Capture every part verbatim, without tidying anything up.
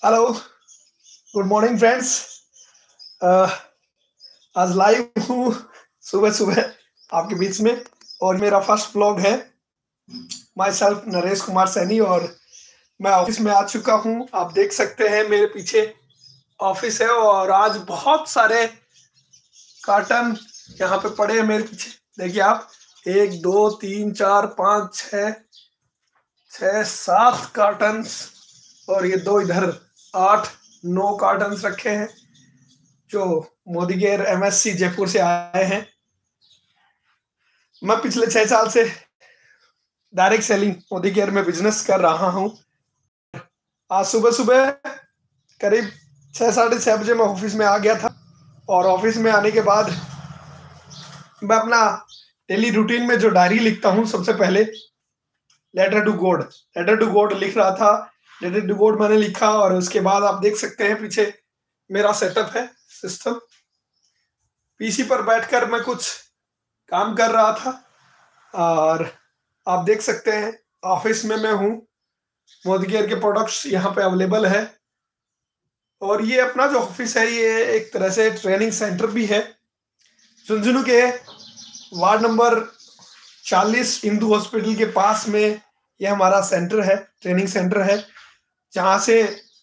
Hello, good morning friends. आज live हूँ सुबह सुबह आपके बीच में और मेरा फर्स्ट ब्लॉग है। माई सेल्फ नरेश कुमार सैनी और मैं ऑफिस में आ चुका हूँ। आप देख सकते हैं मेरे पीछे ऑफिस है और आज बहुत सारे कार्टन यहाँ पे पड़े हैं मेरे पीछे। देखिए आप, एक दो तीन चार पाँच छः छः सात कार्टन्स और ये दो इधर आठ नौ कार्टन्स रखे हैं जो मोदी केयर एमएससी जयपुर से आए हैं। मैं पिछले छह साल से डायरेक्ट सेलिंग मोदी केयर में बिजनेस कर रहा हूं। आज सुबह सुबह करीब छः साढ़े छः बजे मैं ऑफिस में आ गया था और ऑफिस में आने के बाद मैं अपना डेली रूटीन में जो डायरी लिखता हूं, सबसे पहले letter to God letter to God लिख रहा था। लेटर टू गॉड मैंने लिखा और उसके बाद आप देख सकते हैं पीछे मेरा सेटअप है, सिस्टम। पीसी पर बैठकर मैं कुछ काम कर रहा था और आप देख सकते हैं ऑफिस में मैं हूँ। मोदी केयर के प्रोडक्ट्स यहाँ पे अवेलेबल है और ये अपना जो ऑफिस है ये एक तरह से ट्रेनिंग सेंटर भी है। झुंझुनू के वार्ड नंबर चालीस हिंदू हॉस्पिटल के पास में ये हमारा सेंटर है, ट्रेनिंग सेंटर है, जहाँ से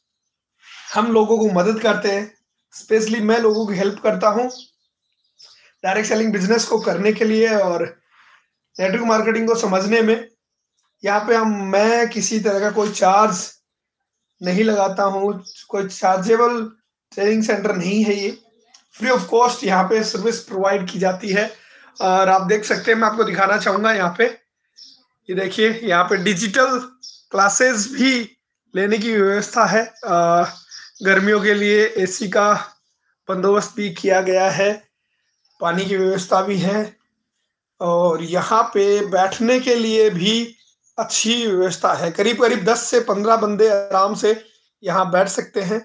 हम लोगों को मदद करते हैं। स्पेशली मैं लोगों की हेल्प करता हूँ डायरेक्ट सेलिंग बिजनेस को करने के लिए और नेटवर्क मार्केटिंग को समझने में। यहाँ पे हम मैं किसी तरह का कोई चार्ज नहीं लगाता हूँ, कोई चार्जेबल ट्रेनिंग सेंटर नहीं है। ये फ्री ऑफ कॉस्ट यहाँ पे सर्विस प्रोवाइड की जाती है। और आप देख सकते हैं, मैं आपको दिखाना चाहूँगा यहाँ पे, ये देखिए यहाँ पे डिजिटल क्लासेस भी लेने की व्यवस्था है। आ, गर्मियों के लिए एसी का बंदोबस्त भी किया गया है, पानी की व्यवस्था भी है और यहाँ पे बैठने के लिए भी अच्छी व्यवस्था है। करीब करीब दस से पंद्रह बंदे आराम से यहाँ बैठ सकते हैं।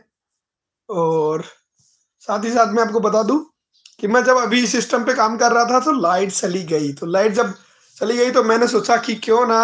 और साथ ही साथ मैं आपको बता दूं कि मैं जब अभी सिस्टम पे काम कर रहा था तो लाइट चली गई। तो लाइट जब चली गई तो मैंने सोचा कि क्यों ना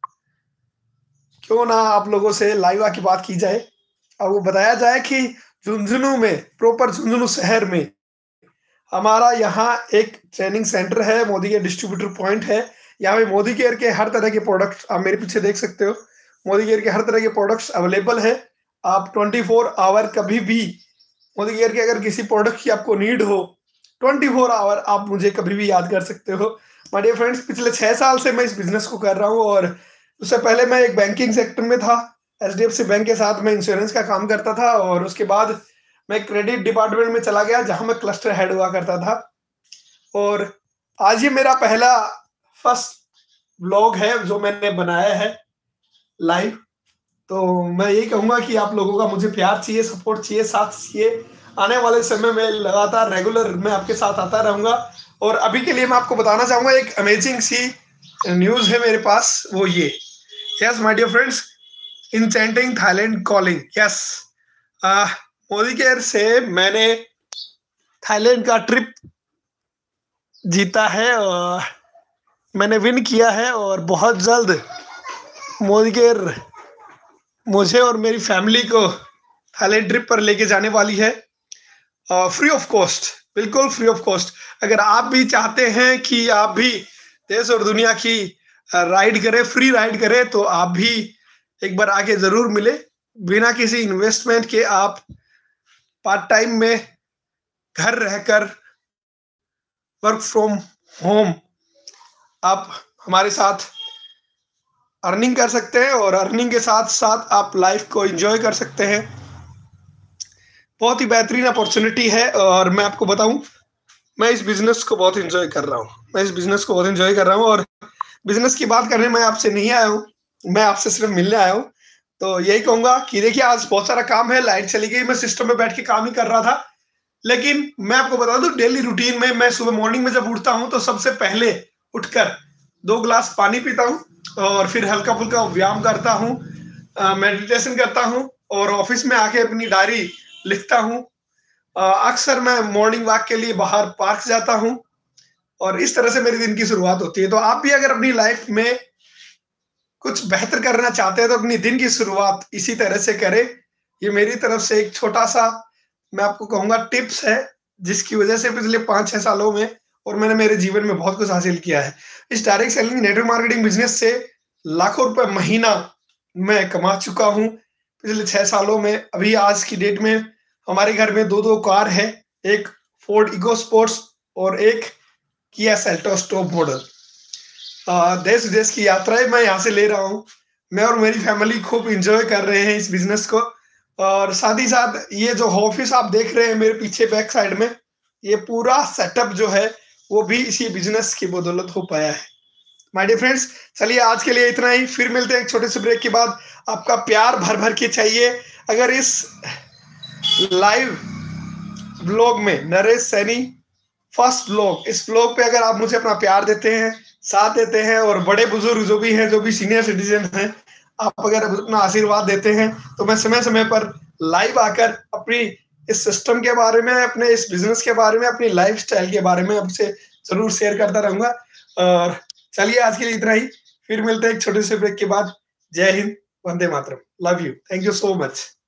क्यों ना आप लोगों से लाइव आके बात की जाए और वो बताया जाए कि झुंझुनू में, प्रॉपर झुंझुनू शहर में हमारा यहाँ एक ट्रेनिंग सेंटर है, मोदी केयर डिस्ट्रीब्यूटर पॉइंट है। यहाँ पे मोदी केयर के हर तरह के प्रोडक्ट्स आप मेरे पीछे देख सकते हो। मोदी केयर के हर तरह के प्रोडक्ट्स अवेलेबल है। आप ट्वेंटी फोर आवर कभी भी मोदी केयर के अगर किसी प्रोडक्ट की आपको नीड हो, ट्वेंटी फोर आवर आप मुझे कभी भी याद कर सकते हो। माय डियर फ्रेंड्स, पिछले छः साल से मैं इस बिजनेस को कर रहा हूँ और उससे पहले मैं एक बैंकिंग सेक्टर में था। H D F C bank के साथ मैं इंश्योरेंस का काम करता था और उसके बाद मैं क्रेडिट डिपार्टमेंट में चला गया जहां मैं क्लस्टर हेड हुआ करता था। और आज ये मेरा पहला फर्स्ट व्लॉग है जो मैंने बनाया है लाइव। तो मैं यही कहूँगा कि आप लोगों का मुझे प्यार चाहिए, सपोर्ट चाहिए, साथ चाहिए। आने वाले समय में लगातार रेगुलर मैं आपके साथ आता रहूँगा। और अभी के लिए मैं आपको बताना चाहूँगा एक अमेजिंग सी न्यूज़ है मेरे पास, वो ये, yes my dear friends, enchanting Thailand calling. Yes, Modicare से मैंने थाईलैंड का ट्रिप जीता है और मैंने विन किया है और बहुत जल्द मोदी केयर मुझे और मेरी फैमिली को थाईलैंड ट्रिप पर लेके जाने वाली है, फ्री ऑफ कॉस्ट, बिल्कुल फ्री ऑफ कॉस्ट। अगर आप भी चाहते हैं कि आप भी देश और दुनिया की राइड करें, फ्री राइड करें, तो आप भी एक बार आके ज़रूर मिले। बिना किसी इन्वेस्टमेंट के आप पार्ट टाइम में घर रहकर वर्क फ्रॉम होम आप हमारे साथ अर्निंग कर सकते हैं और अर्निंग के साथ साथ आप लाइफ को एंजॉय कर सकते हैं। बहुत ही बेहतरीन अपॉर्चुनिटी है और मैं आपको बताऊं, मैं इस बिजनेस को बहुत एंजॉय कर रहा हूं मैं इस बिजनेस को बहुत एंजॉय कर रहा हूं और बिजनेस की बात करने मैं आपसे नहीं आया हूं, मैं आपसे सिर्फ मिलने आया हूं। तो यही कहूंगा कि देखिए आज बहुत सारा काम है, लाइट चली गई, मैं सिस्टम में बैठ के काम ही कर रहा था। लेकिन मैं आपको बता दूं, डेली रूटीन में मैं सुबह मॉर्निंग में जब उठता हूं तो सबसे पहले उठकर दो गिलास पानी पीता हूं और फिर हल्का फुल्का व्यायाम करता हूं, मेडिटेशन करता हूं और ऑफिस में आके अपनी डायरी लिखता हूं। अक्सर मैं मॉर्निंग वॉक के लिए बाहर पार्क जाता हूं और इस तरह से मेरी दिन की शुरुआत होती है। तो आप भी अगर अपनी लाइफ में कुछ बेहतर करना चाहते हैं तो अपनी दिन की शुरुआत इसी तरह से करें। ये मेरी तरफ से एक छोटा-सा मैं आपको कहूँगा टिप्स है, जिसकी वजह से पिछले पाँच छह सालों में और मैंने मेरे जीवन में बहुत कुछ हासिल किया है। इस direct selling network marketing business से लाखों रुपए महीना मैं कमा चुका हूँ पिछले छह सालों में। अभी आज की डेट में हमारे घर में दो दो कार है, एक फोर्ड इकोस्पोर्ट्स और एक किया सेल्टोस टॉप मॉडल। अ, देश-विदेश की यात्राएँ मैं यहाँ से ले रहा हूँ। मैं और मेरी फैमिली खूब एन्जॉय कर रहे हैं इस बिज़नेस को और साथ ही साथ ये जो ऑफ़िस आप देख रहे हैं मेरे पीछे बैक साइड में, ये पूरा सेटअप जो है, वो भी इसी बिज़नेस की बदौलत हो पाया है। माय डियर फ्रेंड्स, चलिए आज के लिए इतना ही, फिर मिलते हैं एक छोटे से ब्रेक के बाद। आपका प्यार भर-भर के चाहिए। अगर इस लाइव व्लॉग में नरेश सैनी फर्स्ट व्लॉग, इस व्लॉग पे अगर आप मुझे अपना प्यार देते हैं, साथ देते हैं और बड़े-बुजुर्ग जो भी हैं, जो भी सीनियर सिटीज़न हैं, आप अगर अपना आशीर्वाद देते हैं, तो मैं समय-समय पर लाइव आकर अपनी इस सिस्टम के बारे में, अपने इस बिज़नेस के बारे में, अपनी लाइफ़स्टाइल के बारे में आपसे ज़रूर शेयर करता रहूँगा। और चलिए आज के लिए इतना ही, फिर मिलते हैं एक छोटे से ब्रेक के बाद। जय हिंद, वंदे मातरम। Love you. Thank you so much.